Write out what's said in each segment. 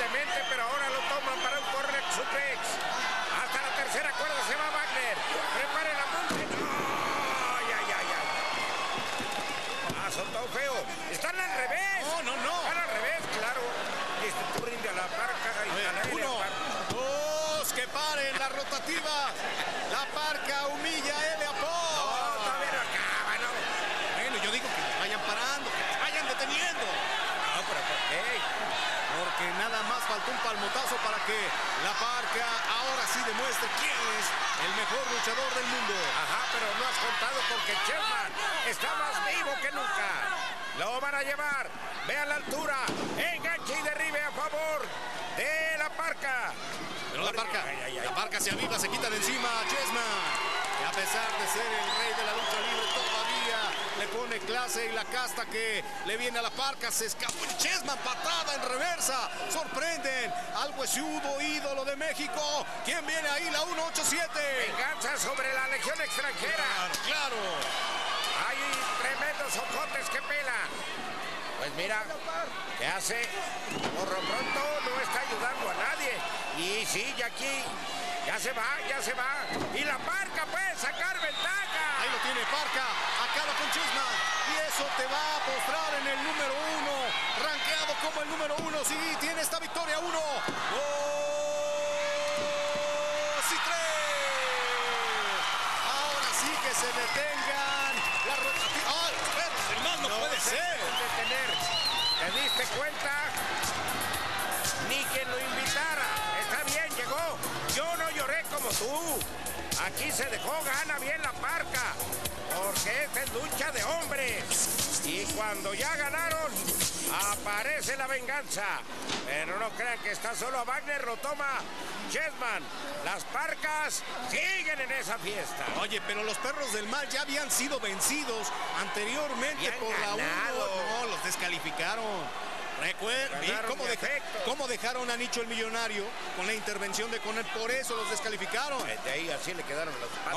brillantemente, pero ahora lo toman para un corner suplex. Hasta la tercera cuerda se va Wagner. Prepare la monte. ¡Ay, ay, ay, ay! Ah, soltó feo. Están al revés. No. Están al revés, claro. Tú rinde a la Parca y a la Uno, dos, que paren la rotativa. La Parca humilla a Elia Park. No, todavía no acaba, ¿no? Bueno, yo digo que vayan parando, que vayan deteniendo. No, pero ¿por qué? Porque nada más faltó un palmotazo para que la Parca ahora sí demuestre quién es el mejor luchador del mundo. Ajá, pero no has contado con que Chessman está más vivo que nunca. Lo van a llevar. Vean la altura. Enganche y derribe a favor de la Parca. Pero la Parca se aviva, se quita de encima a Chessman. Y a pesar de ser el rey de la lucha libre, todavía le pone clase y la casta que le viene a la Parca. Se escapó Chessman, patada en reversa. Sorprenden al huesudo ídolo de México. ¿Quién viene ahí? La 187. Venganza sobre la legión extranjera. Claro. Hay tremendos ojotes que pela. Pues mira, ¿qué hace? Por lo pronto no está ayudando a nadie. Y sí, ya aquí, ya se va. Y la Parca puede sacar ventaja. Ahí lo tiene Parca, acaba con Chessman. Y eso te va a postrar en el número 1. Rankeado como el número 1. Sí, tiene esta victoria 1. 2 y 3. Ahora sí que se detengan la rotativa. ¡Ay, los perros del mal! No puede ser. ¿Te diste cuenta? Ni quien lo invitara. Está bien, llegó. Yo no lloré como tú. Aquí se dejó gana bien la Parca. Porque esta es lucha de hombres. Y cuando ya ganaron, aparece la venganza. Pero no crean que está solo. A Wagner lo toma Chessman. Las Parcas siguen en esa fiesta. Oye, pero los perros del mal ya habían sido vencidos anteriormente por la 1. No, los descalificaron. Recuerden cómo dejaron a Nicho el Millonario con la intervención de Conner. Por eso los descalificaron. De ahí así le quedaron las patas.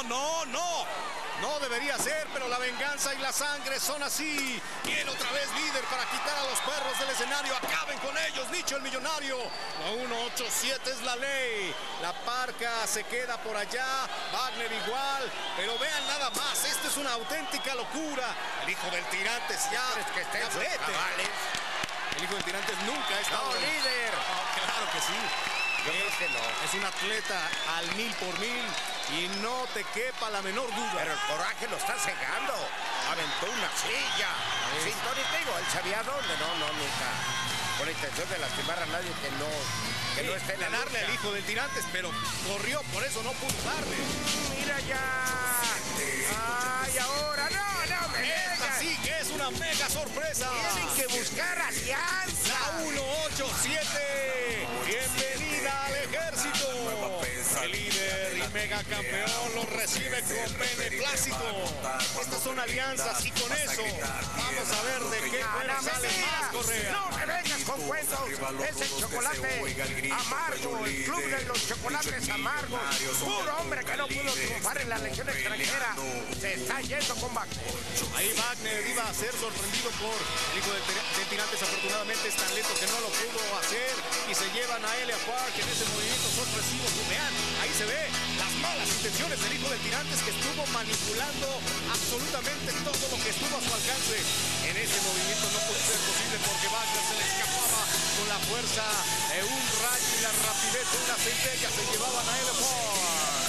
No debería ser, pero la venganza y la sangre son así. Viene otra vez líder para quitar a los perros del escenario. Acaben con ellos, Nicho el Millonario. La 187 es la ley. La Parca se queda por allá. Wagner igual. Pero vean nada más. Esto es una auténtica locura. El hijo del Tirantes ya. ¿Crees que esté en sus cabales? El hijo del Tirantes nunca ha estado líder. Claro que sí. Yo creo que no. Es un atleta al 1000x1000 y no te quepa la menor duda. Pero el coraje lo está cegando. Aventó una silla. Sin digo, él sabía dónde. No, nunca. Con la intención de lastimar a nadie que no esté en la ganarle al hijo del Tirantes, pero corrió, por eso no pudo darle. Mira ya. Ay, ahora no me Esta sí que es una mega sorpresa. Tienen que buscar alianza. La 187. Bienvenida al ejército. El líder y mega campeón lo recibe con beneplácito. Estas son alianzas y con eso vamos a ver de qué sale más Correa. No me vengas con cuentos. Es el chocolate amargo, el club de los chocolates amargos. Puro hombre que no pudo triunfar en la legión extranjera. Se está yendo con Wagner. Ahí Wagner iba a ser sorprendido por el hijo del Tirantes. Afortunadamente es tan lento que no lo pudo hacer y se llevan a Elia Park en ese movimiento sorpresivo. Vean, ahí se ve las malas intenciones del hijo del Tirantes, que estuvo manipulando absolutamente todo lo que estuvo a su alcance. En ese movimiento no pudo ser posible porque Wagner se le escapaba con la fuerza de un rayo y la rapidez de una centella. Se llevaban a Elia Park.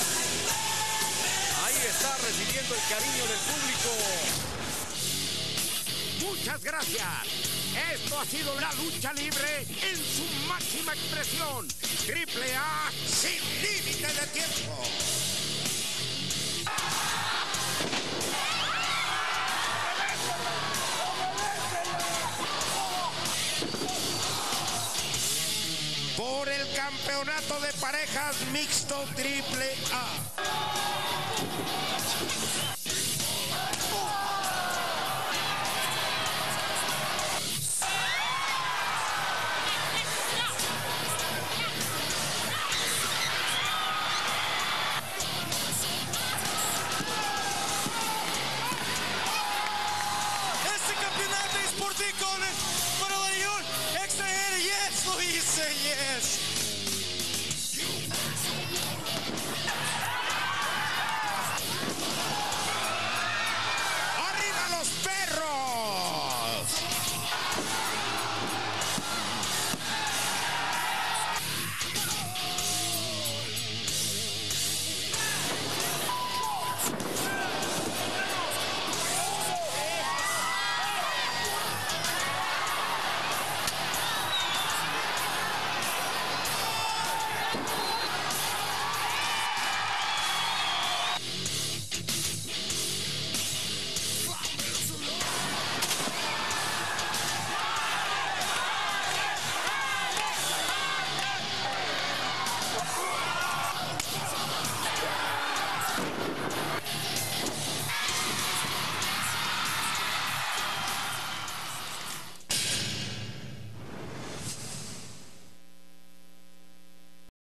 Ahí está recibiendo el cariño del público. Muchas gracias. Esto ha sido la lucha libre en su máxima expresión. Triple A sin límite de tiempo. Por el campeonato de parejas mixto Triple A.